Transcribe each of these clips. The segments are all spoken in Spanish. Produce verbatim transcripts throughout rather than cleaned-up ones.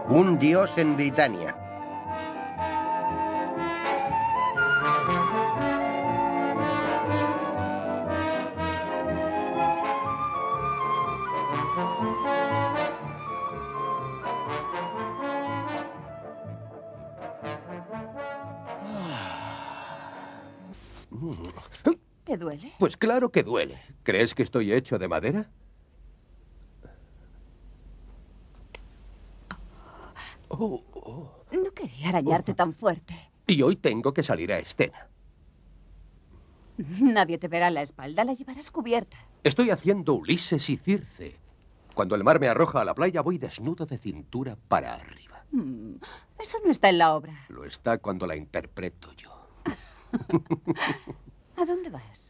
Un dios en Britania. ¿Te duele? Pues claro que duele. ¿Crees que estoy hecho de madera? Oh, oh. No quería arañarte tan fuerte. Y hoy tengo que salir a escena. Nadie te verá la espalda, la llevarás cubierta. Estoy haciendo Ulises y Circe. Cuando el mar me arroja a la playa, voy desnudo de cintura para arriba. Mm, eso no está en la obra. Lo está cuando la interpreto yo. ¿A dónde vas?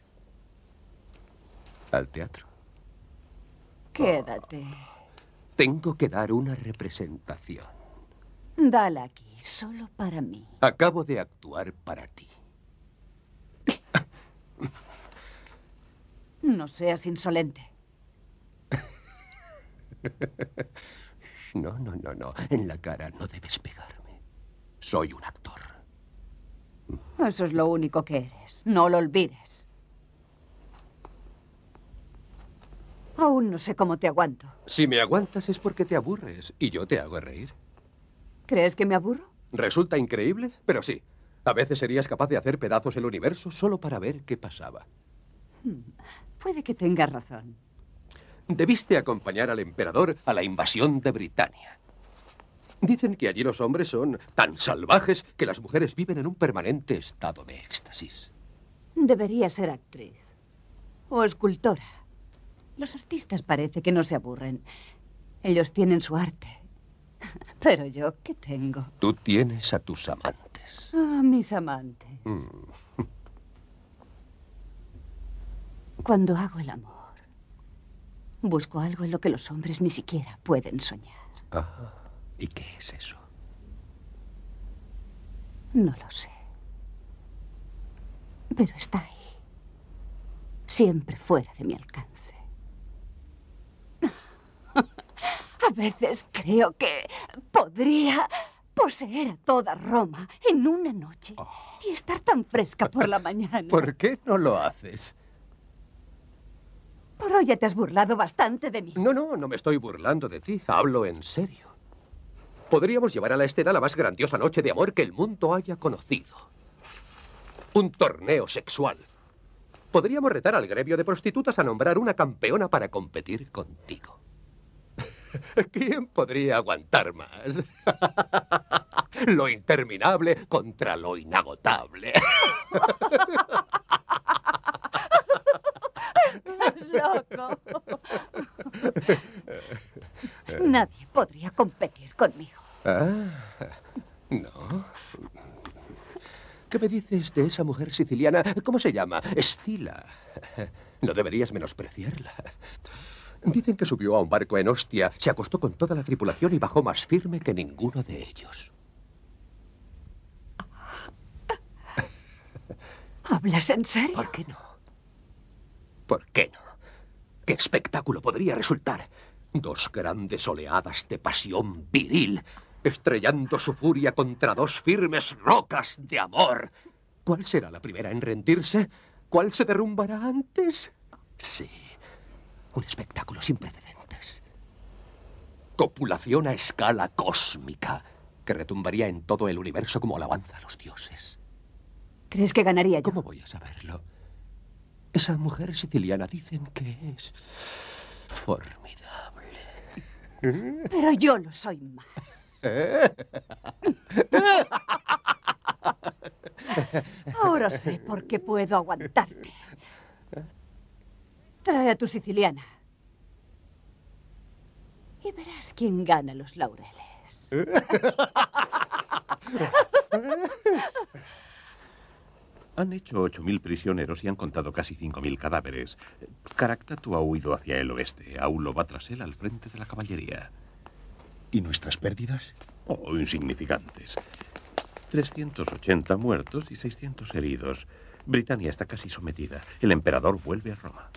Al teatro. Quédate. Tengo que dar una representación. Dala aquí, solo para mí. Acabo de actuar para ti. No seas insolente. No, no, no, no. En la cara no debes pegarme. Soy un actor. Eso es lo único que eres. No lo olvides. Aún no sé cómo te aguanto. Si me aguantas es porque te aburres y yo te hago reír. ¿Crees que me aburro? Resulta increíble, pero sí. A veces serías capaz de hacer pedazos el universo solo para ver qué pasaba. Hmm. Puede que tengas razón. Debiste acompañar al emperador a la invasión de Britania. Dicen que allí los hombres son tan salvajes que las mujeres viven en un permanente estado de éxtasis. Debería ser actriz. O escultora. Los artistas parece que no se aburren. Ellos tienen su arte. Pero yo, ¿qué tengo? Tú tienes a tus amantes. Ah, mis amantes. Mm. Cuando hago el amor, busco algo en lo que los hombres ni siquiera pueden soñar. Ah, ¿y qué es eso? No lo sé. Pero está ahí. Siempre fuera de mi alcance. A veces creo que podría poseer a toda Roma en una noche oh. y estar tan fresca por la mañana. ¿Por qué no lo haces? Por hoy ya te has burlado bastante de mí. No, no, no me estoy burlando de ti. Hablo en serio. Podríamos llevar a la escena la más grandiosa noche de amor que el mundo haya conocido. Un torneo sexual. Podríamos retar al gremio de prostitutas a nombrar una campeona para competir contigo. ¿Quién podría aguantar más? Lo interminable contra lo inagotable. ¡Estás loco! Nadie podría competir conmigo. Ah, no. ¿Qué me dices de esa mujer siciliana? ¿Cómo se llama? Escila. No deberías menospreciarla. Dicen que subió a un barco en Ostia, se acostó con toda la tripulación y bajó más firme que ninguno de ellos. ¿Hablas en serio? ¿Por qué no? ¿Por qué no? ¿Qué espectáculo podría resultar? Dos grandes oleadas de pasión viril, estrellando su furia contra dos firmes rocas de amor. ¿Cuál será la primera en rendirse? ¿Cuál se derrumbará antes? Sí, un espectáculo sin precedentes. Copulación a escala cósmica, que retumbaría en todo el universo como alabanza a los dioses. ¿Crees que ganaría yo? ¿Cómo voy a saberlo? Esa mujer siciliana dicen que es formidable. Pero yo lo soy más. Ahora sé por qué puedo aguantarte. Trae a tu siciliana. Y verás quién gana los laureles. Han hecho ocho mil prisioneros y han contado casi cinco mil cadáveres. Caractatu ha huido hacia el oeste. Aulo va tras él al frente de la caballería. ¿Y nuestras pérdidas? Oh, insignificantes. trescientos ochenta muertos y seiscientos heridos. Britania está casi sometida. El emperador vuelve a Roma.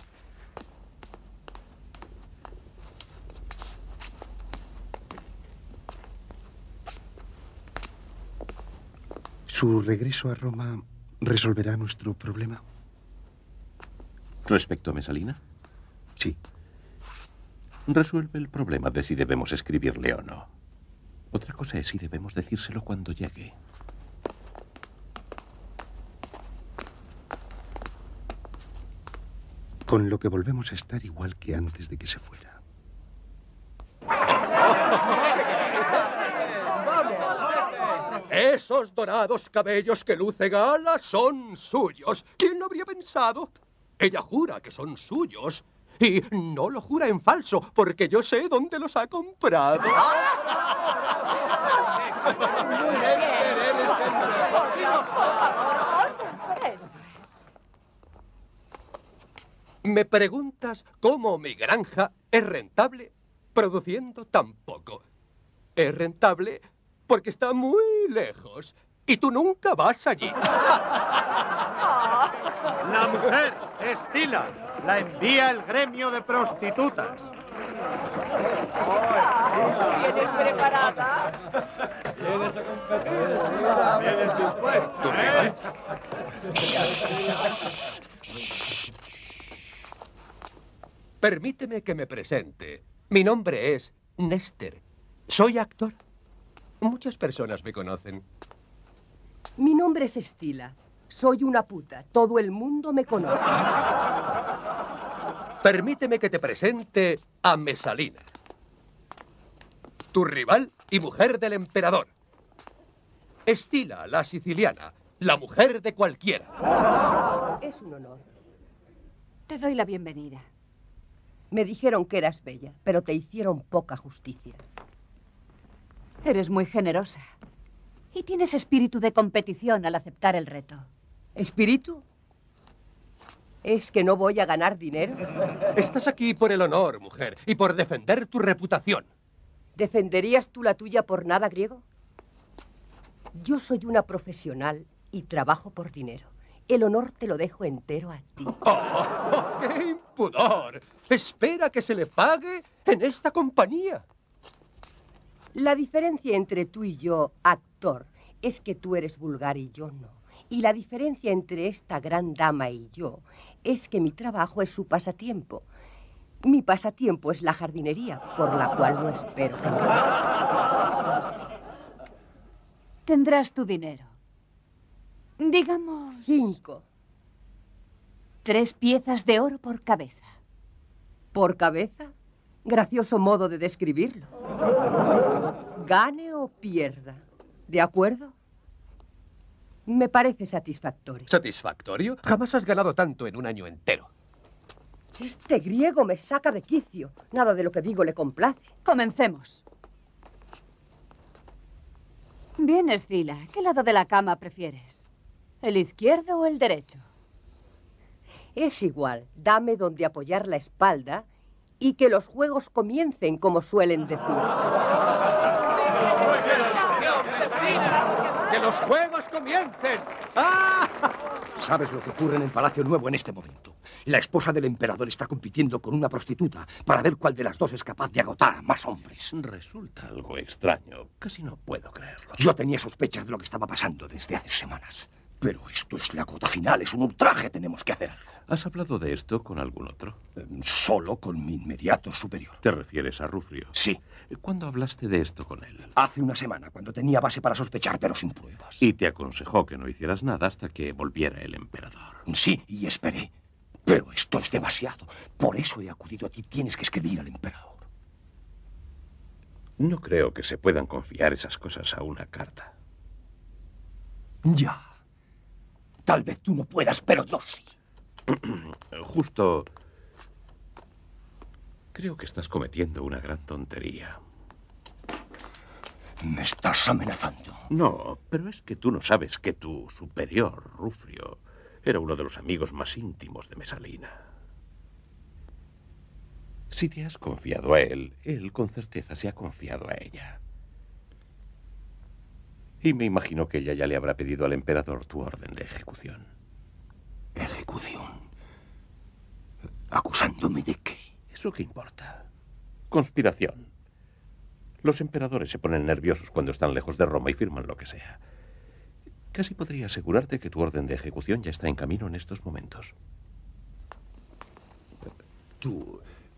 ¿Su regreso a Roma resolverá nuestro problema? ¿Respecto a Mesalina? Sí. Resuelve el problema de si debemos escribirle o no. Otra cosa es si debemos decírselo cuando llegue. Con lo que volvemos a estar igual que antes de que se fuera. Esos dorados cabellos que luce Gala son suyos. ¿Quién lo habría pensado? Ella jura que son suyos. Y no lo jura en falso, porque yo sé dónde los ha comprado. Eres el mejor. Me preguntas cómo mi granja es rentable produciendo tan poco. Es rentable porque está muy lejos y tú nunca vas allí. La mujer, Estila, la envía el gremio de prostitutas. ¿Vienes preparada? ¿Vienes a competir? ¿Vienes dispuesto? ¿Eh? Permíteme que me presente. Mi nombre es Nester. Soy actor. Muchas personas me conocen. Mi nombre es Estila. Soy una puta. Todo el mundo me conoce. Permíteme que te presente a Mesalina, tu rival y mujer del emperador. Estila, la siciliana, la mujer de cualquiera. Es un honor. Te doy la bienvenida. Me dijeron que eras bella, pero te hicieron poca justicia. Eres muy generosa. Y tienes espíritu de competición al aceptar el reto. ¿Espíritu? ¿Es que no voy a ganar dinero? Estás aquí por el honor, mujer, y por defender tu reputación. ¿Defenderías tú la tuya por nada, griego? Yo soy una profesional y trabajo por dinero. El honor te lo dejo entero a ti. ¡Oh, qué impudor! Espera que se le pague en esta compañía. La diferencia entre tú y yo, actor, es que tú eres vulgar y yo no. Y la diferencia entre esta gran dama y yo es que mi trabajo es su pasatiempo. Mi pasatiempo es la jardinería, por la cual no espero que me pague. Tendrás tu dinero. Digamos... Cinco. Tres piezas de oro por cabeza. ¿Por cabeza? Gracioso modo de describirlo. Gane o pierda. ¿De acuerdo? Me parece satisfactorio. ¿Satisfactorio? Jamás has ganado tanto en un año entero. Este griego me saca de quicio. Nada de lo que digo le complace. Comencemos. Bien, Estila. ¿Qué lado de la cama prefieres? ¿El izquierdo o el derecho? Es igual. Dame donde apoyar la espalda y que los juegos comiencen, como suelen decir. ¡Que los juegos comiencen! ¡Ah! ¿Sabes lo que ocurre en el Palacio Nuevo en este momento? La esposa del emperador está compitiendo con una prostituta para ver cuál de las dos es capaz de agotar a más hombres. Resulta algo extraño. Casi no puedo creerlo. Yo tenía sospechas de lo que estaba pasando desde hace semanas. Pero esto es la gota final, es un ultraje, tenemos que hacer algo. ¿Has hablado de esto con algún otro? Eh, solo con mi inmediato superior. ¿Te refieres a Rufrio? Sí. ¿Cuándo hablaste de esto con él? Hace una semana, cuando tenía base para sospechar, pero sin pruebas. Y te aconsejó que no hicieras nada hasta que volviera el emperador. Sí, y esperé. Pero esto es demasiado. Por eso he acudido a ti. Tienes que escribir al emperador. No creo que se puedan confiar esas cosas a una carta. Ya. Tal vez tú no puedas, pero yo sí. Justo... Creo que estás cometiendo una gran tontería. ¿Me estás amenazando? No, pero es que tú no sabes que tu superior, Rufrio, era uno de los amigos más íntimos de Mesalina. Si te has confiado a él, él con certeza se ha confiado a ella. Y me imagino que ella ya le habrá pedido al emperador tu orden de ejecución. ¿Ejecución? ¿Acusándome de qué? ¿Eso qué importa? Conspiración. Los emperadores se ponen nerviosos cuando están lejos de Roma y firman lo que sea. Casi podría asegurarte que tu orden de ejecución ya está en camino en estos momentos. Tú...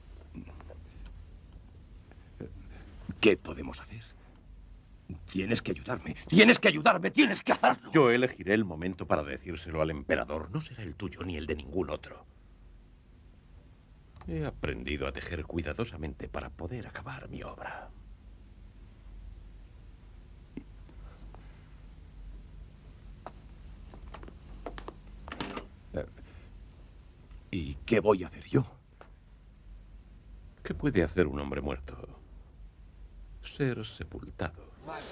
¿Qué podemos hacer? Tienes que ayudarme. Tienes que ayudarme. Tienes que hacerlo. Yo elegiré el momento para decírselo al emperador. No será el tuyo ni el de ningún otro. He aprendido a tejer cuidadosamente para poder acabar mi obra. ¿Y qué voy a hacer yo? ¿Qué puede hacer un hombre muerto? Ser sepultado.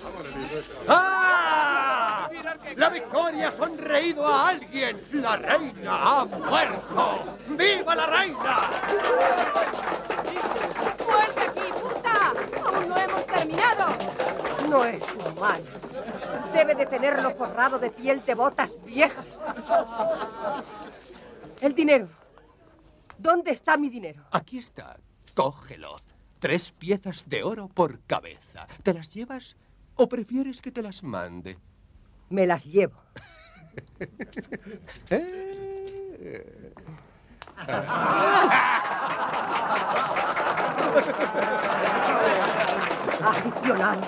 ¡Ah! ¡La victoria ha sonreído a alguien! ¡La reina ha muerto! ¡Viva la reina! ¡Vuelve aquí, puta! ¡Aún no hemos terminado! No es humano. Debe de tenerlo forrado de piel de botas viejas. El dinero. ¿Dónde está mi dinero? Aquí está. Cógelo. Tres piezas de oro por cabeza. ¿Te las llevas o prefieres que te las mande? Me las llevo. Eh. Aficionados.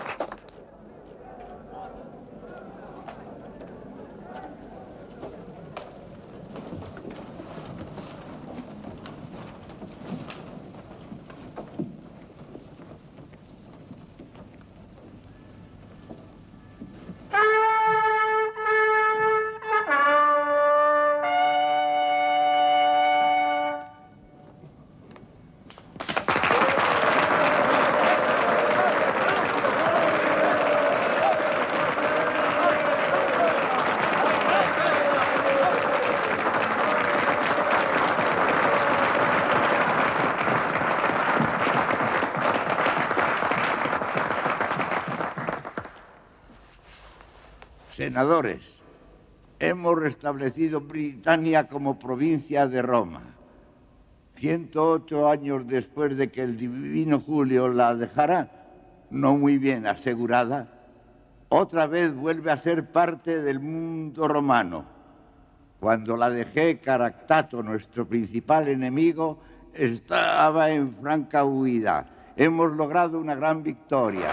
Senadores, hemos restablecido Britania como provincia de Roma. ciento ocho años después de que el divino Julio la dejara, no muy bien asegurada, otra vez vuelve a ser parte del mundo romano. Cuando la dejé, Caractato, nuestro principal enemigo, estaba en franca huida. Hemos logrado una gran victoria.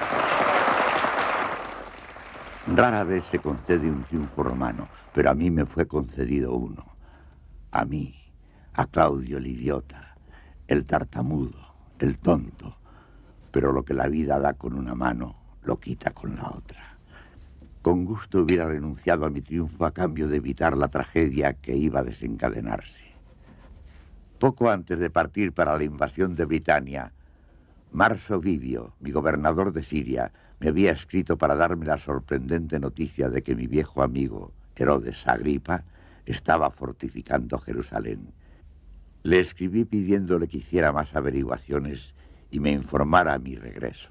Rara vez se concede un triunfo romano, pero a mí me fue concedido uno. A mí, a Claudio el idiota, el tartamudo, el tonto. Pero lo que la vida da con una mano, lo quita con la otra. Con gusto hubiera renunciado a mi triunfo a cambio de evitar la tragedia que iba a desencadenarse. Poco antes de partir para la invasión de Britania, Marso Vivio, mi gobernador de Siria, me había escrito para darme la sorprendente noticia de que mi viejo amigo, Herodes Agripa, estaba fortificando Jerusalén. Le escribí pidiéndole que hiciera más averiguaciones y me informara a mi regreso.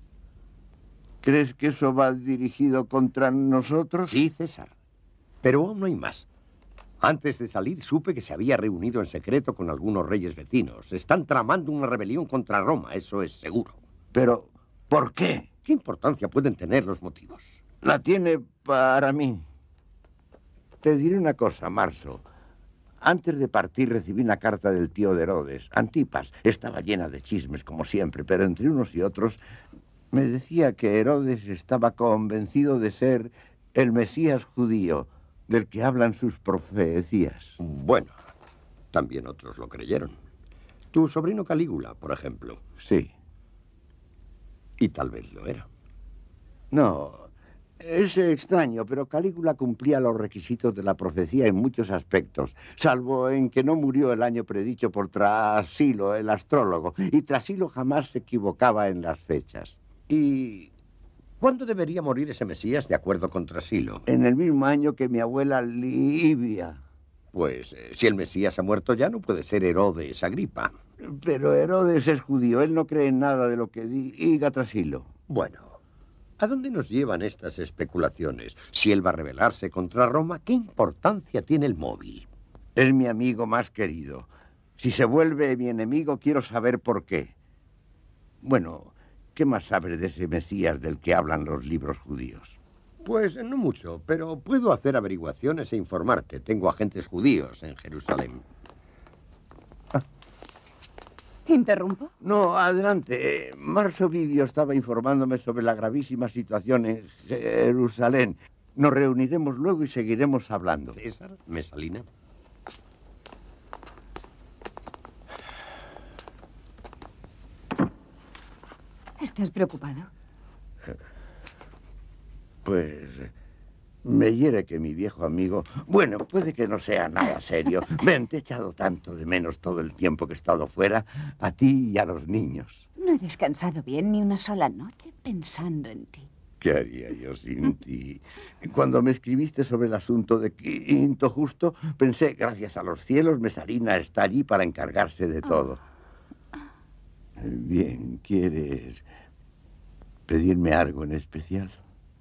¿Crees que eso va dirigido contra nosotros? Sí, César. Pero aún no hay más. Antes de salir supe que se había reunido en secreto con algunos reyes vecinos. Están tramando una rebelión contra Roma, eso es seguro. Pero, ¿por qué? ¿Qué importancia pueden tener los motivos? La tiene para mí. Te diré una cosa, Marso. Antes de partir recibí una carta del tío de Herodes, Antipas. Estaba llena de chismes, como siempre, pero entre unos y otros me decía que Herodes estaba convencido de ser el Mesías judío, del que hablan sus profecías. Bueno, también otros lo creyeron. Tu sobrino Calígula, por ejemplo. Sí. Y tal vez lo era. No, es extraño, pero Calígula cumplía los requisitos de la profecía en muchos aspectos, salvo en que no murió el año predicho por Trasilo, el astrólogo, y Trasilo jamás se equivocaba en las fechas. ¿Y cuándo debería morir ese Mesías de acuerdo con Trasilo? En el mismo año que mi abuela Livia. Pues eh, si el Mesías ha muerto ya, no puede ser Herodes Agripa. Pero Herodes es judío, él no cree en nada de lo que diga Trasilo. Bueno, ¿a dónde nos llevan estas especulaciones? Si él va a rebelarse contra Roma, ¿qué importancia tiene el móvil? Es mi amigo más querido. Si se vuelve mi enemigo, quiero saber por qué. Bueno, ¿qué más sabes de ese Mesías del que hablan los libros judíos? Pues no mucho, pero puedo hacer averiguaciones e informarte. Tengo agentes judíos en Jerusalén. ¿Interrumpo? No, adelante. Marzo Vivio estaba informándome sobre la gravísima situación en Jerusalén. Nos reuniremos luego y seguiremos hablando. César, Mesalina. ¿Estás preocupado? Pues me hiere que mi viejo amigo... Bueno, puede que no sea nada serio. Ven, te he echado tanto de menos todo el tiempo que he estado fuera, a ti y a los niños. No he descansado bien ni una sola noche pensando en ti. ¿Qué haría yo sin ti? Cuando me escribiste sobre el asunto de Quinto Justo, pensé, gracias a los cielos, Mesalina está allí para encargarse de todo. Bien, ¿quieres pedirme algo en especial?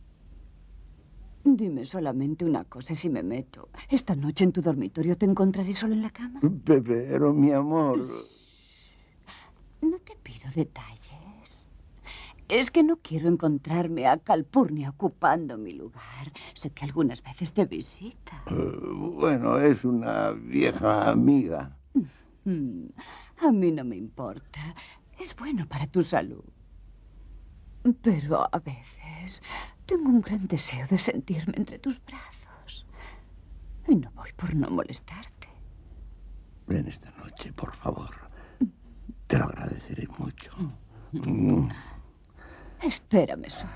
Dime solamente una cosa si me meto. Esta noche en tu dormitorio te encontraré solo en la cama. Pero, mi amor... No te pido detalles. Es que no quiero encontrarme a Calpurnia ocupando mi lugar. Sé que algunas veces te visita. Uh, bueno, es una vieja amiga. Mm, a mí no me importa. Es bueno para tu salud. Pero a veces tengo un gran deseo de sentirme entre tus brazos. Y no voy por no molestarte. Ven esta noche, por favor. Te lo agradeceré mucho. Mm. Espérame solo.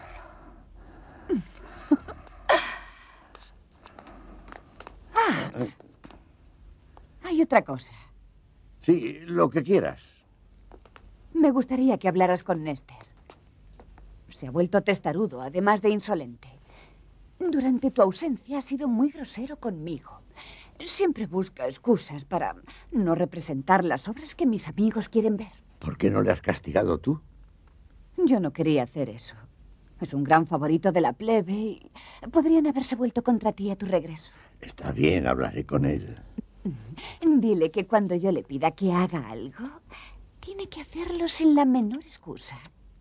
Ah, hay otra cosa. Sí, lo que quieras. Me gustaría que hablaras con Néstor. Se ha vuelto testarudo, además de insolente. Durante tu ausencia ha sido muy grosero conmigo. Siempre busca excusas para no representar las obras que mis amigos quieren ver. ¿Por qué no le has castigado tú? Yo no quería hacer eso. Es un gran favorito de la plebe y podrían haberse vuelto contra ti a tu regreso. Está bien, hablaré con él. Dile que cuando yo le pida que haga algo, tiene que hacerlo sin la menor excusa.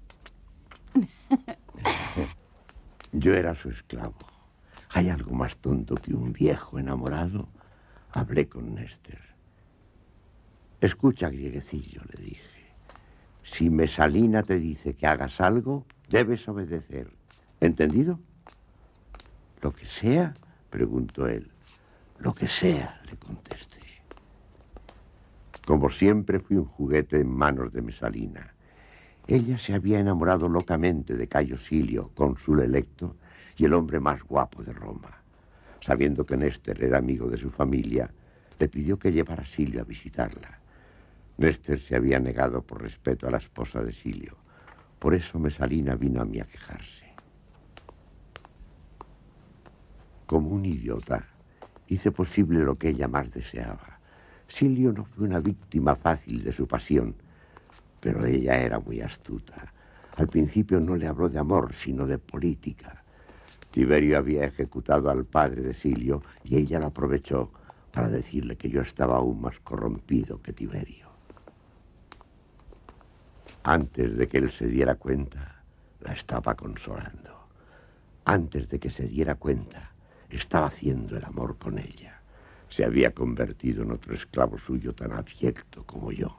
Yo era su esclavo. ¿Hay algo más tonto que un viejo enamorado? Hablé con Néstor. Escucha, grieguecillo, le dije. Si Mesalina te dice que hagas algo, debes obedecer. ¿Entendido? Lo que sea, preguntó él. Lo que sea, le contesté. Como siempre, fui un juguete en manos de Mesalina. Ella se había enamorado locamente de Cayo Silio, cónsul electo, y el hombre más guapo de Roma. Sabiendo que Néstor era amigo de su familia, le pidió que llevara a Silio a visitarla. Néstor se había negado por respeto a la esposa de Silio. Por eso Mesalina vino a mí a quejarse. Como un idiota, hice posible lo que ella más deseaba. Silio no fue una víctima fácil de su pasión, pero ella era muy astuta. Al principio no le habló de amor, sino de política. Tiberio había ejecutado al padre de Silio y ella lo aprovechó para decirle que yo estaba aún más corrompido que Tiberio. Antes de que él se diera cuenta, la estaba consolando. Antes de que se diera cuenta, estaba haciendo el amor con ella. Se había convertido en otro esclavo suyo tan abyecto como yo.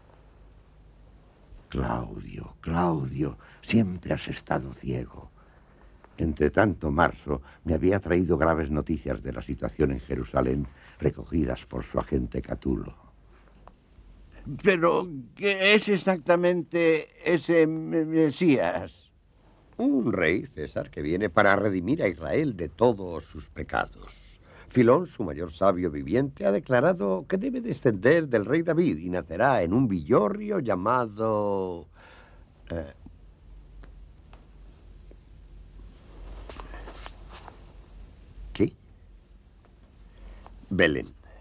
Claudio, Claudio, siempre has estado ciego. Entre tanto, Marso me había traído graves noticias de la situación en Jerusalén, recogidas por su agente Catulo. Pero, ¿qué es exactamente ese Mesías? Un rey, César, que viene para redimir a Israel de todos sus pecados. Filón, su mayor sabio viviente, ha declarado que debe descender del rey David y nacerá en un villorrio llamado... Eh, ¿Qué? Belén.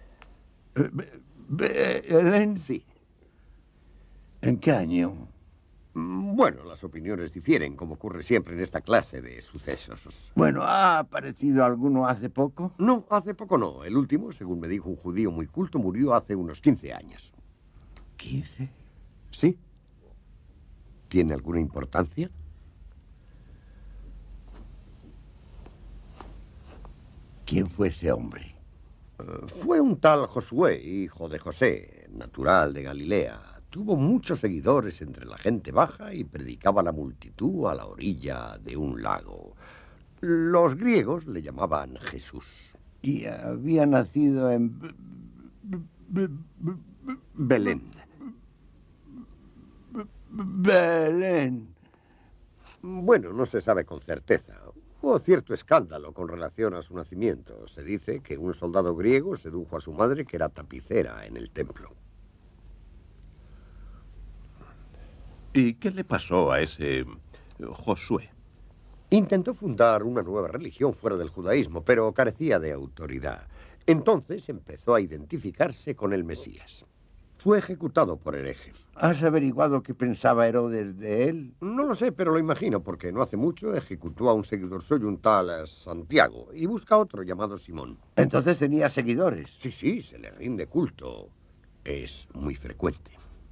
¿Belén? Sí. ¿En qué año? Bueno, las opiniones difieren, como ocurre siempre en esta clase de sucesos. Bueno, ¿ha aparecido alguno hace poco? No, hace poco no. El último, según me dijo un judío muy culto, murió hace unos quince años. ¿quince? ¿Sí? ¿Tiene alguna importancia? ¿Quién fue ese hombre? Uh, fue un tal Josué, hijo de José, natural de Galilea. Tuvo muchos seguidores entre la gente baja y predicaba a la multitud a la orilla de un lago. Los griegos le llamaban Jesús. Y había nacido en... Belén. Belén. Bueno, no se sabe con certeza. Hubo cierto escándalo con relación a su nacimiento. Se dice que un soldado griego sedujo a su madre, que era tapicera en el templo. ¿Y qué le pasó a ese Josué? Intentó fundar una nueva religión fuera del judaísmo, pero carecía de autoridad. Entonces empezó a identificarse con el Mesías. Fue ejecutado por hereje. ¿Has averiguado qué pensaba Herodes de él? No lo sé, pero lo imagino, porque no hace mucho ejecutó a un seguidor suyo, un tal eh, Santiago, y busca otro llamado Simón. Entonces tenía seguidores. Sí, sí, se le rinde culto. Es muy frecuente.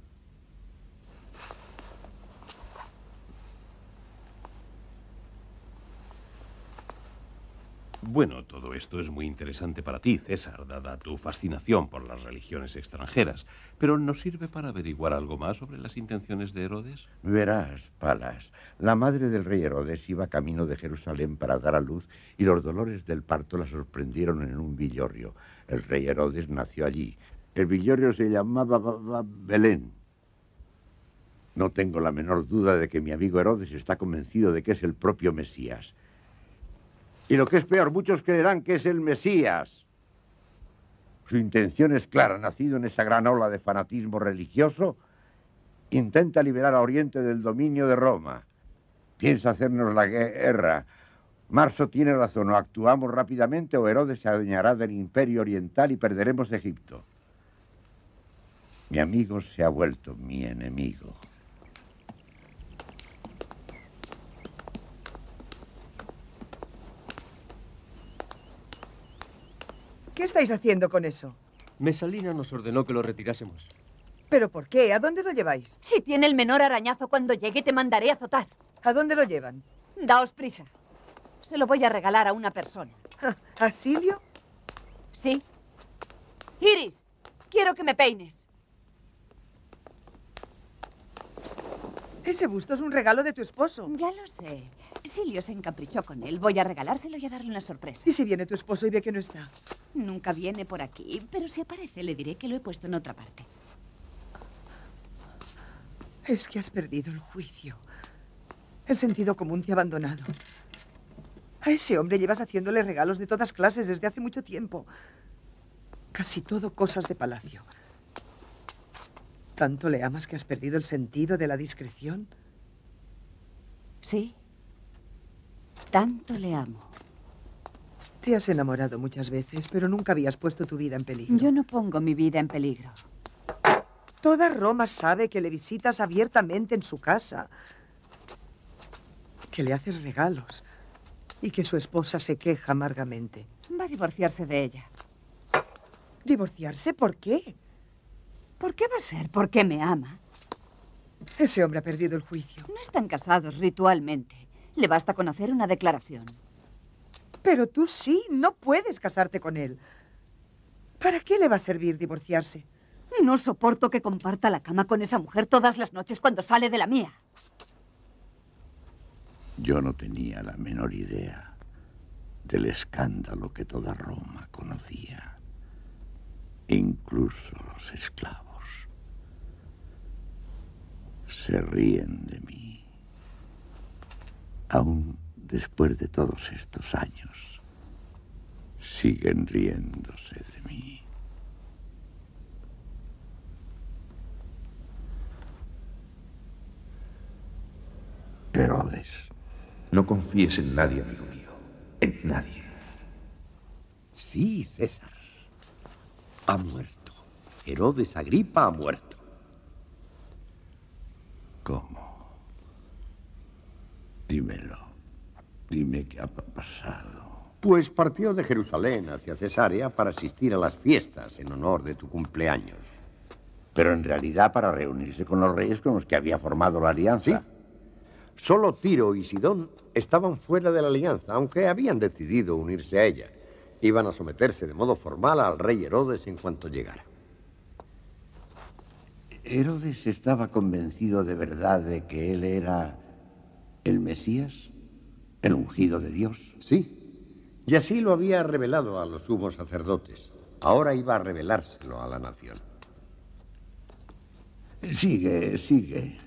Bueno, todo esto es muy interesante para ti, César, dada tu fascinación por las religiones extranjeras. ¿Pero nos sirve para averiguar algo más sobre las intenciones de Herodes? Verás, Palas, la madre del rey Herodes iba camino de Jerusalén para dar a luz y los dolores del parto la sorprendieron en un villorrio. El rey Herodes nació allí. El villorrio se llamaba Belén. No tengo la menor duda de que mi amigo Herodes está convencido de que es el propio Mesías. Y lo que es peor, muchos creerán que es el Mesías. Su intención es clara. Nacido en esa gran ola de fanatismo religioso, intenta liberar a Oriente del dominio de Roma. Piensa hacernos la guerra. Marso tiene razón. O actuamos rápidamente o Herodes se adueñará del imperio oriental y perderemos Egipto. Mi amigo se ha vuelto mi enemigo. ¿Qué estáis haciendo con eso? Mesalina nos ordenó que lo retirásemos. ¿Pero por qué? ¿A dónde lo lleváis? Si tiene el menor arañazo cuando llegue, te mandaré a azotar. ¿A dónde lo llevan? Daos prisa. Se lo voy a regalar a una persona. ¿A Silvio? Sí. Iris, quiero que me peines. Ese busto es un regalo de tu esposo. Ya lo sé. Silvio se encaprichó con él. Voy a regalárselo y a darle una sorpresa. ¿Y si viene tu esposo y ve que no está? Nunca viene por aquí, pero si aparece le diré que lo he puesto en otra parte. Es que has perdido el juicio. El sentido común te ha abandonado. A ese hombre llevas haciéndole regalos de todas clases desde hace mucho tiempo. Casi todo cosas de palacio. ¿Tanto le amas que has perdido el sentido de la discreción? Sí. Tanto le amo. Te has enamorado muchas veces, pero nunca habías puesto tu vida en peligro. Yo no pongo mi vida en peligro. Toda Roma sabe que le visitas abiertamente en su casa, que le haces regalos y que su esposa se queja amargamente. Va a divorciarse de ella. ¿Divorciarse? ¿Por qué? ¿Por qué va a ser? Porque me ama. Ese hombre ha perdido el juicio. No están casados ritualmente. Le basta con hacer una declaración. Pero tú sí, no puedes casarte con él. ¿Para qué le va a servir divorciarse? No soporto que comparta la cama con esa mujer todas las noches cuando sale de la mía. Yo no tenía la menor idea del escándalo que toda Roma conocía. Incluso los esclavos se ríen de mí. Aún después de todos estos años, siguen riéndose de mí. Herodes. No confíes en nadie, amigo mío. En nadie. Sí, César. Ha muerto. Herodes Agripa ha muerto. ¿Cómo? Dímelo. Dime qué ha pasado. Pues partió de Jerusalén hacia Cesarea para asistir a las fiestas en honor de tu cumpleaños. Pero en realidad para reunirse con los reyes con los que había formado la alianza. Sí. Solo Tiro y Sidón estaban fuera de la alianza, aunque habían decidido unirse a ella. Iban a someterse de modo formal al rey Herodes en cuanto llegara. ¿Herodes estaba convencido de verdad de que él era el Mesías? ¿El ungido de Dios? Sí, y así lo había revelado a los sumos sacerdotes. Ahora iba a revelárselo a la nación. Sigue, sigue.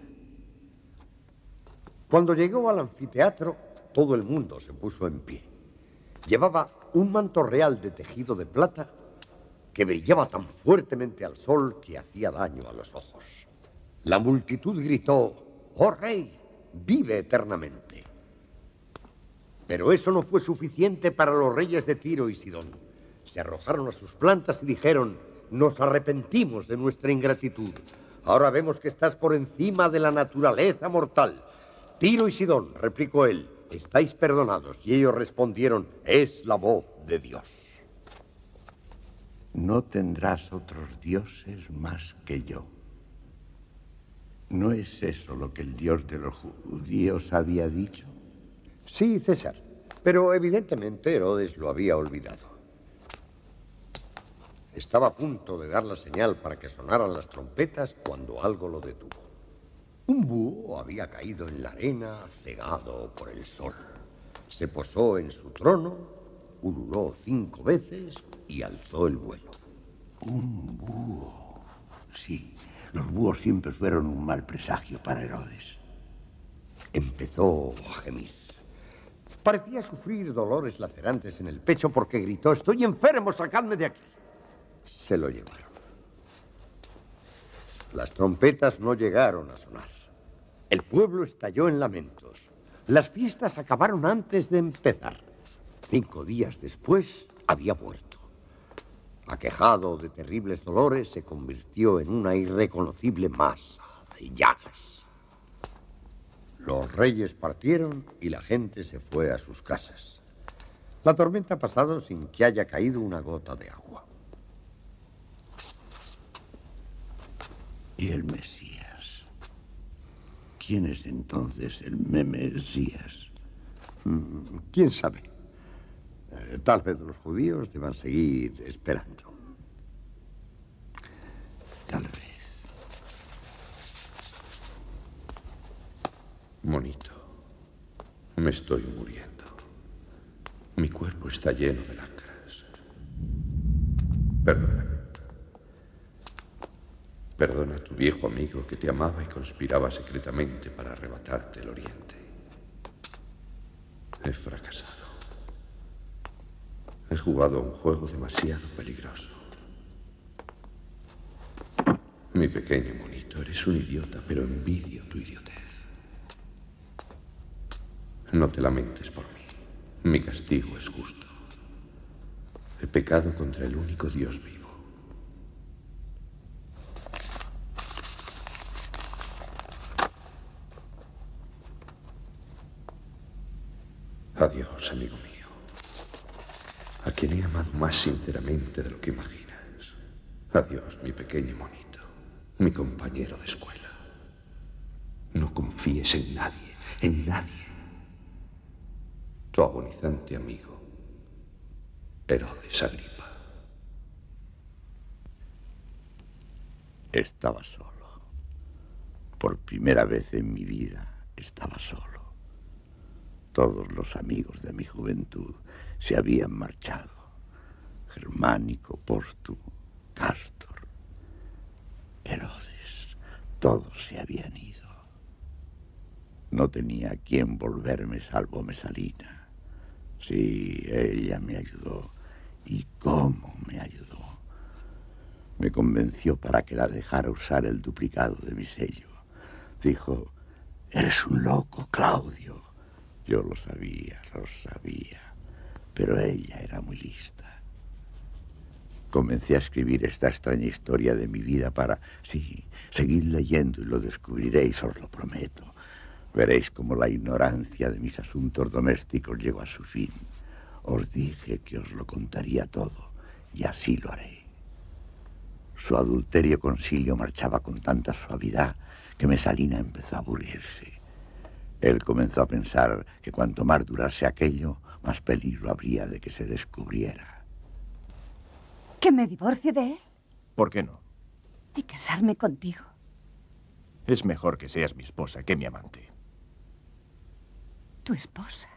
Cuando llegó al anfiteatro, todo el mundo se puso en pie. Llevaba un manto real de tejido de plata que brillaba tan fuertemente al sol que hacía daño a los ojos. La multitud gritó: ¡Oh rey, vive eternamente! Pero eso no fue suficiente para los reyes de Tiro y Sidón. Se arrojaron a sus plantas y dijeron: nos arrepentimos de nuestra ingratitud. Ahora vemos que estás por encima de la naturaleza mortal. Tiro y Sidón, replicó él, estáis perdonados. Y ellos respondieron: es la voz de Dios. No tendrás otros dioses más que yo. ¿No es eso lo que el Dios de los judíos había dicho? Sí, César, pero evidentemente Herodes lo había olvidado. Estaba a punto de dar la señal para que sonaran las trompetas cuando algo lo detuvo. Un búho había caído en la arena, cegado por el sol. Se posó en su trono, ululó cinco veces y alzó el vuelo. Un búho. Sí, los búhos siempre fueron un mal presagio para Herodes. Empezó a gemir. Parecía sufrir dolores lacerantes en el pecho porque gritó: estoy enfermo, sacadme de aquí. Se lo llevaron. Las trompetas no llegaron a sonar. El pueblo estalló en lamentos. Las fiestas acabaron antes de empezar. Cinco días después había muerto. Aquejado de terribles dolores, se convirtió en una irreconocible masa de llagas. Los reyes partieron y la gente se fue a sus casas. La tormenta ha pasado sin que haya caído una gota de agua. ¿Y el Mesías? ¿Quién es entonces el Mesías? ¿Quién sabe? Eh, tal vez los judíos deban seguir esperando. Tal vez. Monito, me estoy muriendo. Mi cuerpo está lleno de lacras. Perdona. Perdona a tu viejo amigo que te amaba y conspiraba secretamente para arrebatarte el oriente. He fracasado. He jugado a un juego demasiado peligroso. Mi pequeño monito, eres un idiota, pero envidio tu idiotez. No te lamentes por mí. Mi castigo es justo. He pecado contra el único Dios vivo. Adiós, amigo mío. A quien he amado más sinceramente de lo que imaginas. Adiós, mi pequeño monito. Mi compañero de escuela. No confíes en nadie, en nadie. Tu agonizante amigo, Herodes Agripa. Estaba solo. Por primera vez en mi vida estaba solo. Todos los amigos de mi juventud se habían marchado. Germánico, Póstumo, Cástor, Herodes, todos se habían ido. No tenía a quien volverme salvo Mesalina. Sí, ella me ayudó. ¿Y cómo me ayudó? Me convenció para que la dejara usar el duplicado de mi sello. Dijo: eres un loco, Claudio. Yo lo sabía, lo sabía, pero ella era muy lista. Comencé a escribir esta extraña historia de mi vida para... Sí, seguid leyendo y lo descubriréis, os lo prometo. Veréis cómo la ignorancia de mis asuntos domésticos llegó a su fin. Os dije que os lo contaría todo, y así lo haré. Su adulterio con Silio marchaba con tanta suavidad que Mesalina empezó a aburrirse. Él comenzó a pensar que cuanto más durase aquello, más peligro habría de que se descubriera. ¿Que me divorcie de él? ¿Por qué no? ¿Y casarme contigo? Es mejor que seas mi esposa que mi amante. ¿Tu esposa?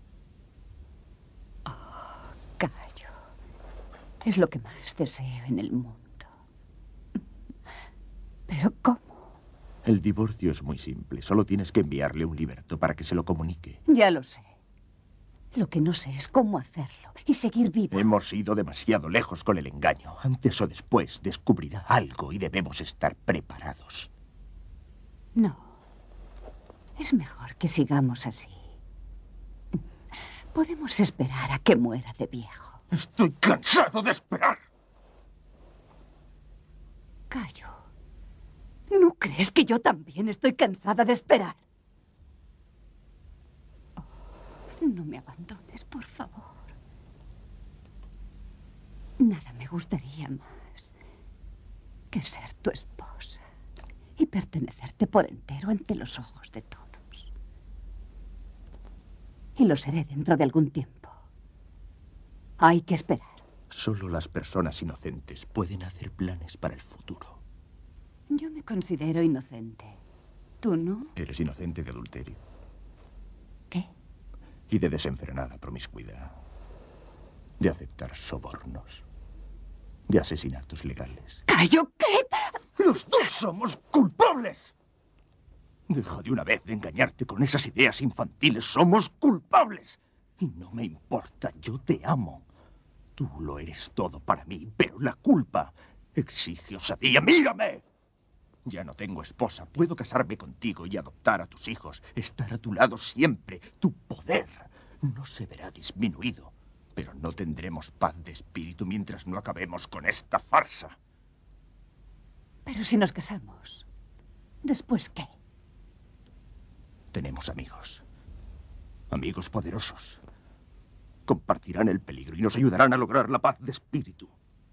Oh, Cayo. Es lo que más deseo en el mundo. ¿Pero cómo? El divorcio es muy simple. Solo tienes que enviarle un liberto para que se lo comunique. Ya lo sé. Lo que no sé es cómo hacerlo y seguir vivo. Hemos ido demasiado lejos con el engaño. Antes o después descubrirá algo y debemos estar preparados. No. Es mejor que sigamos así. Podemos esperar a que muera de viejo. Estoy cansado de esperar. Cayo, ¿no crees que yo también estoy cansada de esperar? No me abandones, por favor. Nada me gustaría más que ser tu esposa y pertenecerte por entero ante los ojos de todos. Y lo seré dentro de algún tiempo. Hay que esperar. Solo las personas inocentes pueden hacer planes para el futuro. Yo me considero inocente. ¿Tú no? Eres inocente de adulterio. ¿Qué? Y de desenfrenada promiscuidad. De aceptar sobornos. De asesinatos legales. ¡Cayo, qué! ¡Los dos somos culpables! Deja de una vez de engañarte con esas ideas infantiles. Somos culpables. Y no me importa, yo te amo. Tú lo eres todo para mí, pero la culpa exige osadía. ¡Mírame! Ya no tengo esposa. Puedo casarme contigo y adoptar a tus hijos. Estar a tu lado siempre. Tu poder no se verá disminuido. Pero no tendremos paz de espíritu mientras no acabemos con esta farsa. Pero si nos casamos, ¿después qué? Tenemos amigos. Amigos poderosos. Compartirán el peligro y nos ayudarán a lograr la paz de espíritu.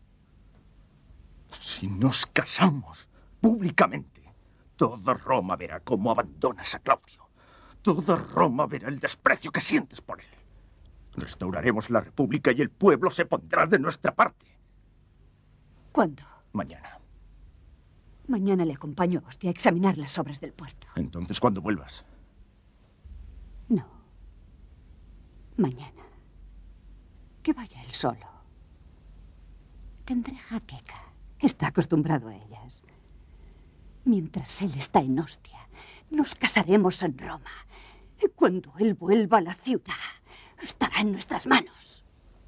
Si nos casamos públicamente, toda Roma verá cómo abandonas a Claudio. Toda Roma verá el desprecio que sientes por él. Restauraremos la República y el pueblo se pondrá de nuestra parte. ¿Cuándo? Mañana. Mañana le acompaño a Ostia a examinar las obras del puerto. Entonces, ¿cuándo vuelvas? No. Mañana. Que vaya él solo. Tendré jaqueca. Está acostumbrado a ellas. Mientras él está en Ostia, nos casaremos en Roma. Y cuando él vuelva a la ciudad, estará en nuestras manos.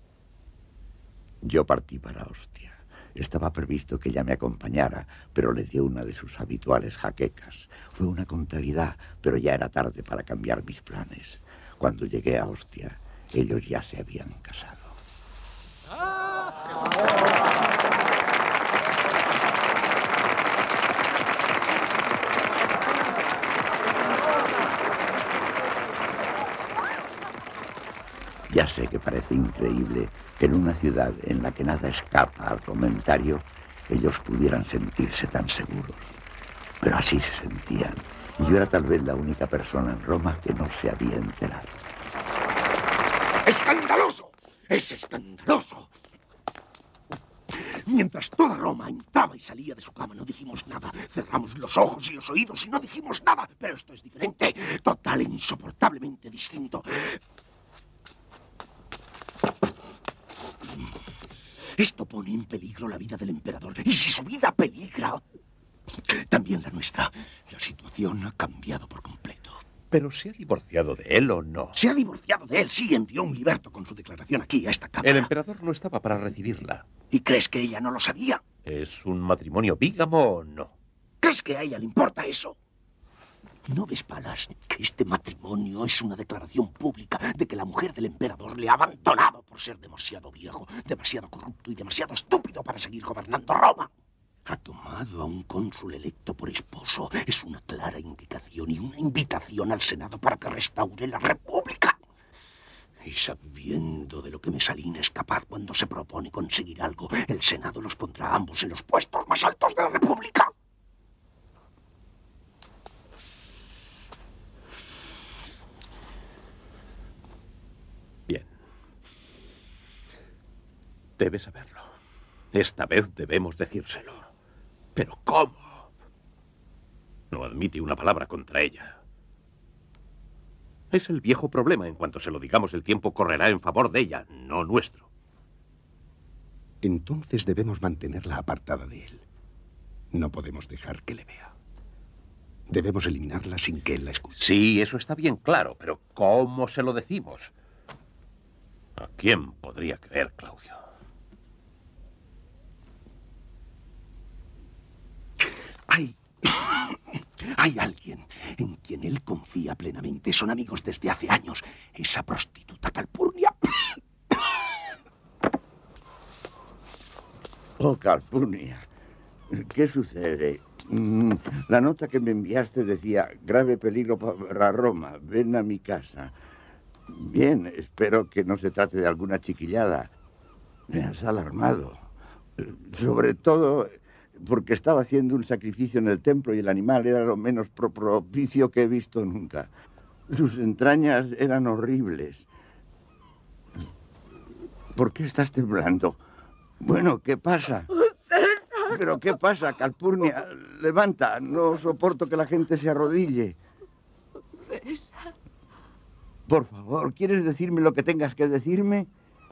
Yo partí para Ostia. Estaba previsto que ella me acompañara, pero le dio una de sus habituales jaquecas. Fue una contrariedad, pero ya era tarde para cambiar mis planes. Cuando llegué a Ostia, ellos ya se habían casado. Ya sé que parece increíble que en una ciudad en la que nada escapa al comentario, ellos pudieran sentirse tan seguros. Pero así se sentían, y yo era tal vez la única persona en Roma que no se había enterado. ¡Escandaloso! ¡Es escandaloso! Mientras toda Roma entraba y salía de su cama, no dijimos nada. Cerramos los ojos y los oídos y no dijimos nada. Pero esto es diferente, total e insoportablemente distinto. Esto pone en peligro la vida del emperador. Y si su vida peligra, también la nuestra. La situación ha cambiado por completo. ¿Pero se ha divorciado de él o no? Se ha divorciado de él, sí. Envió un liberto con su declaración aquí, a esta cámara. El emperador no estaba para recibirla. ¿Y crees que ella no lo sabía? ¿Es un matrimonio bígamo o no? ¿Crees que a ella le importa eso? ¿No ves, Palas, que este matrimonio es una declaración pública de que la mujer del emperador le ha abandonado por ser demasiado viejo, demasiado corrupto y demasiado estúpido para seguir gobernando Roma? Ha tomado a un cónsul electo por esposo. Es una clara indicación y una invitación al Senado para que restaure la República. Y sabiendo de lo que Mesalina es capaz cuando se propone conseguir algo, el Senado los pondrá a ambos en los puestos más altos de la República. Bien. Debes saberlo. Esta vez debemos decírselo. ¿Pero cómo? No admite una palabra contra ella. Es el viejo problema. En cuanto se lo digamos, el tiempo correrá en favor de ella, no nuestro. Entonces debemos mantenerla apartada de él. No podemos dejar que le vea. Debemos eliminarla sin que él la escuche. Sí, eso está bien claro, pero ¿cómo se lo decimos? ¿A quién podría creer, Claudio? Hay... Hay alguien en quien él confía plenamente. Son amigos desde hace años. Esa prostituta Calpurnia. Oh, Calpurnia. ¿Qué sucede? Mm, la nota que me enviaste decía, grave peligro para Roma, ven a mi casa. Bien, espero que no se trate de alguna chiquillada. Me has alarmado. Sobre todo porque estaba haciendo un sacrificio en el templo y el animal era lo menos pro propicio que he visto nunca. Sus entrañas eran horribles. ¿Por qué estás temblando? Bueno, ¿qué pasa? ¿Pero qué pasa, Calpurnia? Levanta, no soporto que la gente se arrodille. César. Por favor, ¿quieres decirme lo que tengas que decirme?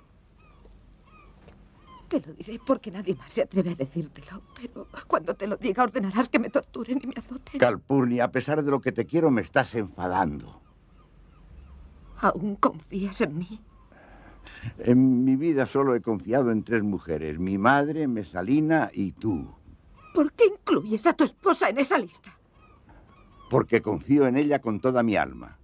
Te lo diré porque nadie más se atreve a decírtelo, pero cuando te lo diga ordenarás que me torturen y me azoten. Calpurnia, a pesar de lo que te quiero, me estás enfadando. ¿Aún confías en mí? En mi vida solo he confiado en tres mujeres, mi madre, Mesalina y tú. ¿Por qué incluyes a tu esposa en esa lista? Porque confío en ella con toda mi alma.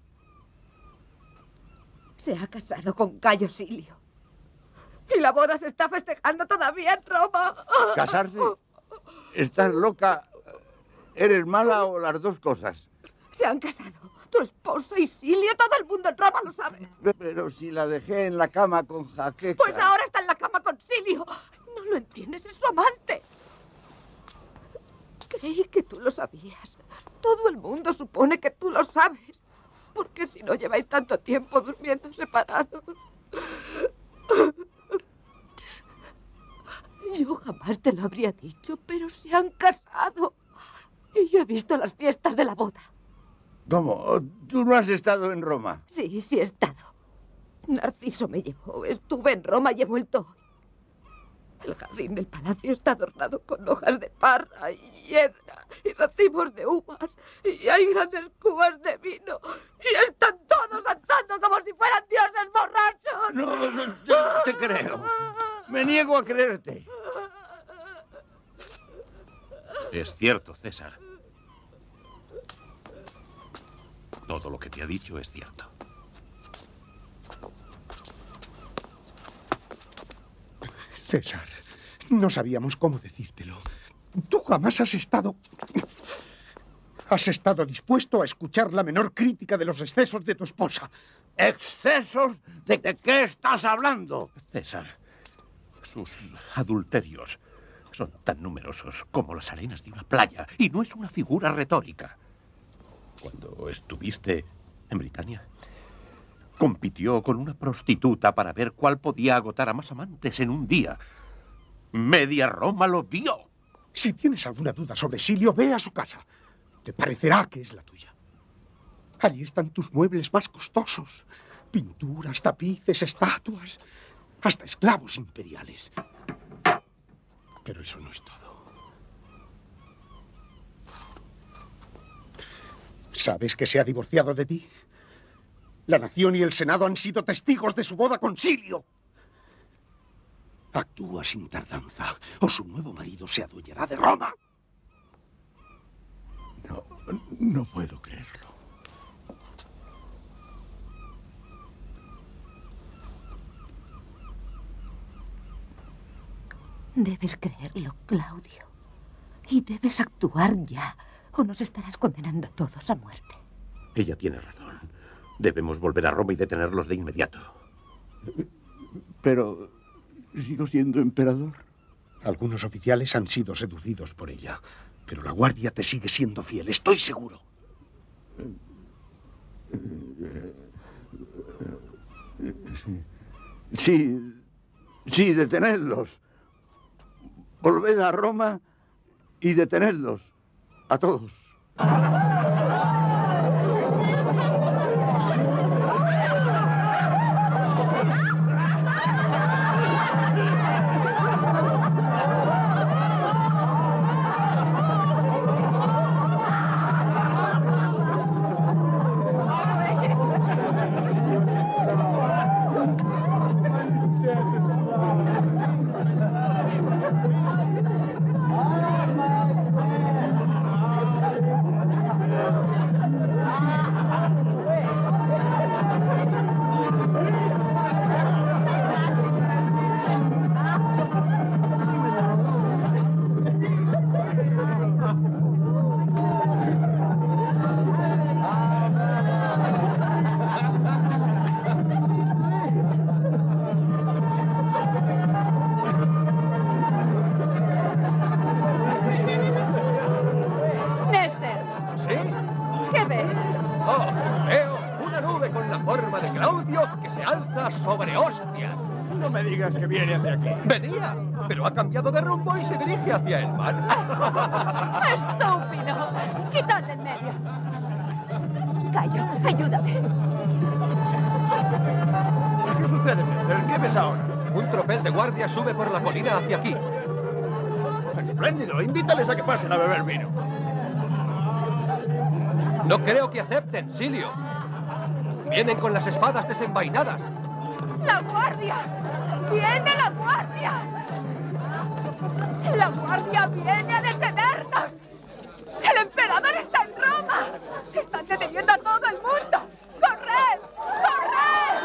Se ha casado con Cayo Silio. Y la boda se está festejando todavía en Roma. ¿Casarse? ¿Estás loca? ¿Eres mala o las dos cosas? Se han casado. Tu esposa y Silio, todo el mundo en Roma lo sabe. Pero si la dejé en la cama con Jaqueca. Pues ahora está en la cama con Silio. No lo entiendes, es su amante. Creí que tú lo sabías. Todo el mundo supone que tú lo sabes. Porque si no lleváis tanto tiempo durmiendo separados. Yo jamás te lo habría dicho, pero se han casado. Y yo he visto las fiestas de la boda. ¿Cómo? ¿Tú no has estado en Roma? Sí, sí he estado. Narciso me llevó. Estuve en Roma y he vuelto hoy. El jardín del palacio está adornado con hojas de parra y hiedra y racimos de uvas. Y hay grandes cubas de vino. Y están todos danzando como si fueran dioses borrachos. No, no te, te creo. Me niego a creerte. Es cierto, César. Todo lo que te ha dicho es cierto. César, no sabíamos cómo decírtelo. Tú jamás has estado... Has estado dispuesto a escuchar la menor crítica de los excesos de tu esposa. ¿Excesos? ¿De, de qué estás hablando? César, sus adulterios son tan numerosos como las arenas de una playa y no es una figura retórica. Cuando estuviste en Britania, compitió con una prostituta para ver cuál podía agotar a más amantes en un día. Media Roma lo vio. Si tienes alguna duda sobre Silio, ve a su casa. Te parecerá que es la tuya. Allí están tus muebles más costosos. Pinturas, tapices, estatuas, hasta esclavos imperiales. Pero eso no es todo. ¿Sabes que se ha divorciado de ti? La nación y el Senado han sido testigos de su boda con Silio. Actúa sin tardanza, o su nuevo marido se adueñará de Roma. No, no puedo creerlo. Debes creerlo, Claudio. Y debes actuar ya, o nos estarás condenando a todos a muerte. Ella tiene razón. Debemos volver a Roma y detenerlos de inmediato. Pero... ¿sigo siendo emperador? Algunos oficiales han sido seducidos por ella, pero la guardia te sigue siendo fiel, estoy seguro. Sí, sí, detenedlos. Volved a Roma y detenedlos. A todos. Que viene hacia aquí. Venía, pero ha cambiado de rumbo y se dirige hacia el mar. ¡Estúpido! ¡Quítate en medio! Cayo, ayúdame. ¿Qué sucede, Néstor? ¿Qué ves ahora? Un tropel de guardia sube por la colina hacia aquí. Espléndido, invítales a que pasen a beber vino. No creo que acepten, Silio. Vienen con las espadas desenvainadas. ¡La guardia! ¡Viene la guardia! ¡La guardia viene a detenernos! ¡El emperador está en Roma! ¡Están deteniendo a todo el mundo! ¡Corred! ¡Corred!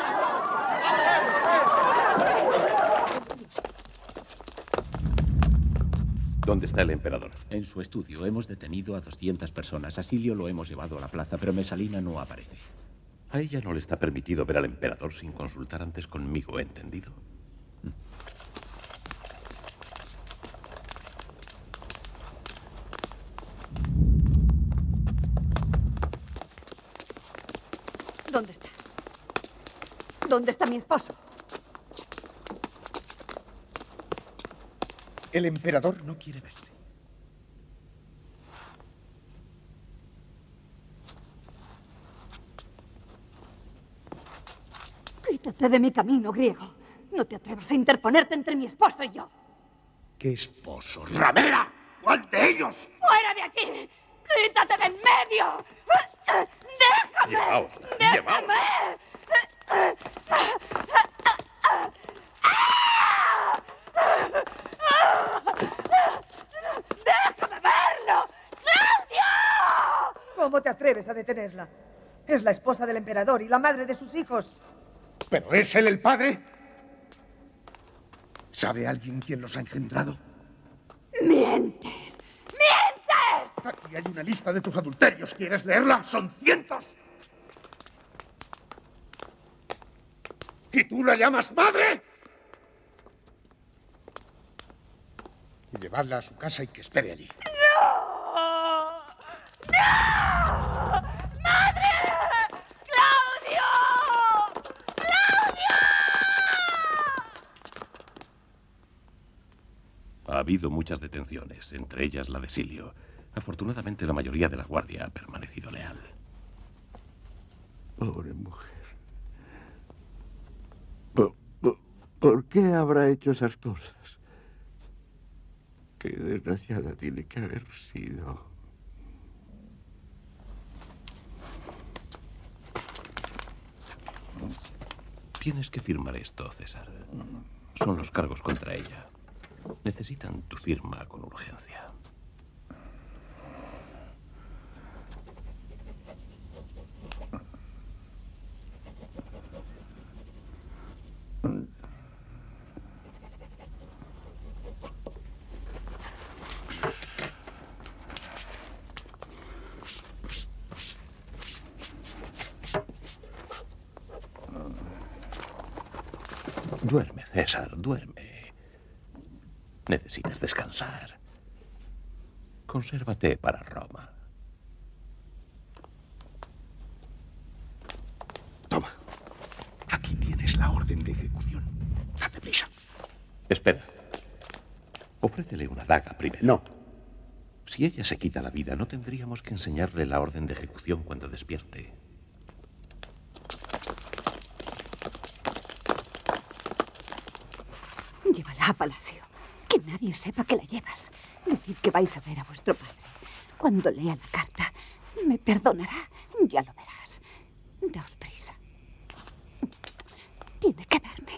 ¿Dónde está el emperador? En su estudio. Hemos detenido a doscientas personas. A Silio lo hemos llevado a la plaza, pero Mesalina no aparece. A ella no le está permitido ver al emperador sin consultar antes conmigo, ¿entendido? ¿Dónde está? ¿Dónde está mi esposo? El emperador no quiere verte. Quítate de mi camino, griego. No te atrevas a interponerte entre mi esposo y yo. ¿Qué esposo? ¡Ramera! ¿Cuál de ellos? ¡Fuera de aquí! ¡Quítate de en medio! ¡Déjame! Llevaosla, ¡Déjame! ¡Déjame verlo! ¡Claudio! ¿Cómo te atreves a detenerla? Es la esposa del emperador y la madre de sus hijos. ¿Pero es él el padre? ¿Sabe alguien quién los ha engendrado? ¡Mientes! ¡Mientes! Aquí hay una lista de tus adulterios. ¿Quieres leerla? ¡Son cientos! ¿Y tú la llamas madre? Llevadla a su casa y que espere allí. ¡No! ¡No! ¡Madre! ¡Claudio! ¡Claudio! Ha habido muchas detenciones, entre ellas la de Silio. Afortunadamente, la mayoría de la guardia ha permanecido leal. Pobre mujer. ¿Por, por, ¿por qué habrá hecho esas cosas? Qué desgraciada tiene que haber sido. Tienes que firmar esto, César. Son los cargos contra ella. Necesitan tu firma con urgencia. Duerme, César, duerme. Necesitas descansar. Consérvate para Roma. Toma. Aquí tienes la orden de ejecución. Date prisa. Espera. Ofrece Ofrécele una daga primero. No. Si ella se quita la vida, no tendríamos que enseñarle la orden de ejecución cuando despierte. Llévala a palacio. Que nadie sepa que la llevas. Decid que vais a ver a vuestro padre. Cuando lea la carta, me perdonará. Ya lo verás. Daos prisa. Tiene que verme.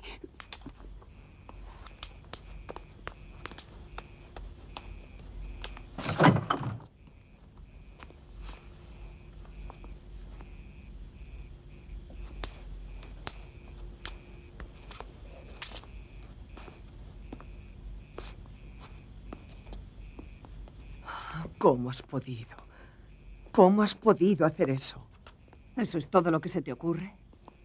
¿Cómo has podido? ¿Cómo has podido hacer eso? ¿Eso es todo lo que se te ocurre?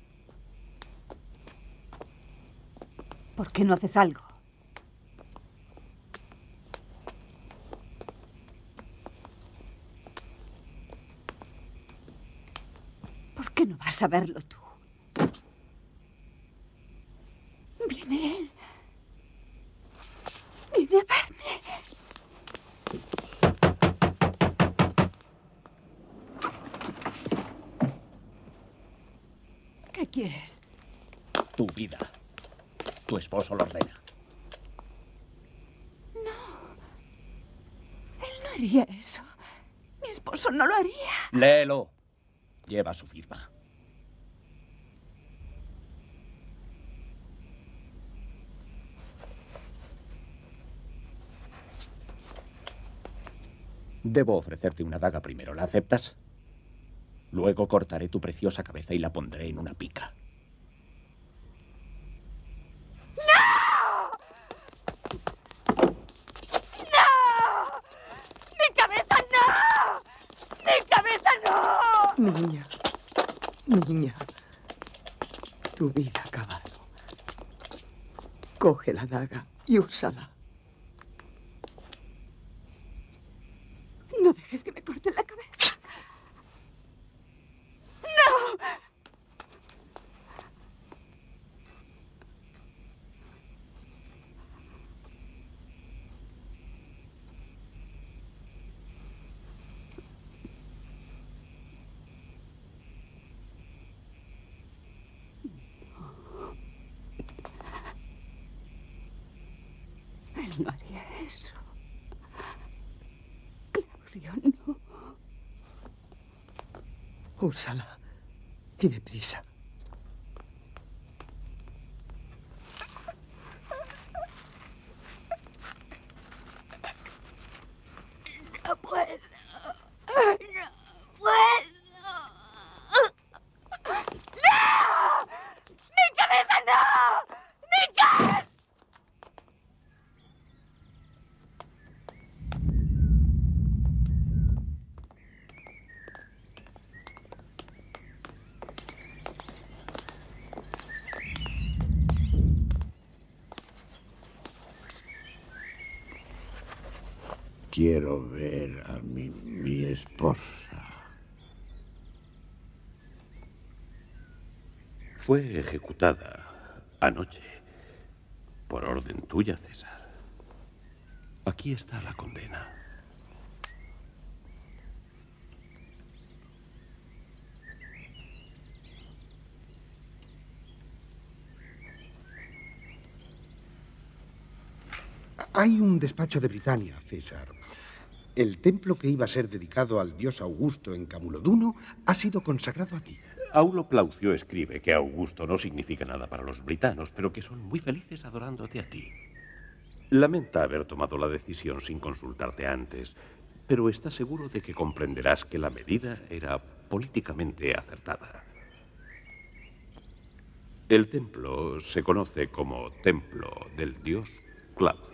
¿Por qué no haces algo? ¿Por qué no vas a verlo tú? Viene él. Viene a verme. ¿Qué quieres? Tu vida. Tu esposo lo ordena. No. Él no haría eso. Mi esposo no lo haría. Léelo. Lleva su firma. Debo ofrecerte una daga primero. ¿La aceptas? Luego cortaré tu preciosa cabeza y la pondré en una pica. ¡No! ¡No! ¡Mi cabeza no! ¡Mi cabeza no! Niña, niña, tu vida ha acabado. Coge la daga y úsala. No dejes que me corten la cabeza. ¡No! Él no haría eso. Claudio, no. Úsala. Y deprisa. No puedo. No puedo. ¡No! ¡Mi cabeza no! ¡Mi cabeza! Quiero ver a mi, mi esposa. Fue ejecutada anoche por orden tuya, César. Aquí está la condena. Hay un despacho de Britania, César. El templo que iba a ser dedicado al dios Augusto en Camuloduno ha sido consagrado a ti. Aulo Plaucio escribe que Augusto no significa nada para los britanos, pero que son muy felices adorándote a ti. Lamenta haber tomado la decisión sin consultarte antes, pero está seguro de que comprenderás que la medida era políticamente acertada. El templo se conoce como Templo del dios Claudio.